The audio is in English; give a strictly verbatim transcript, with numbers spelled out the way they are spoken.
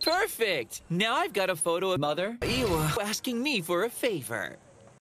Perfect! Now I've got a photo of Mother Oikawa asking me for a favor.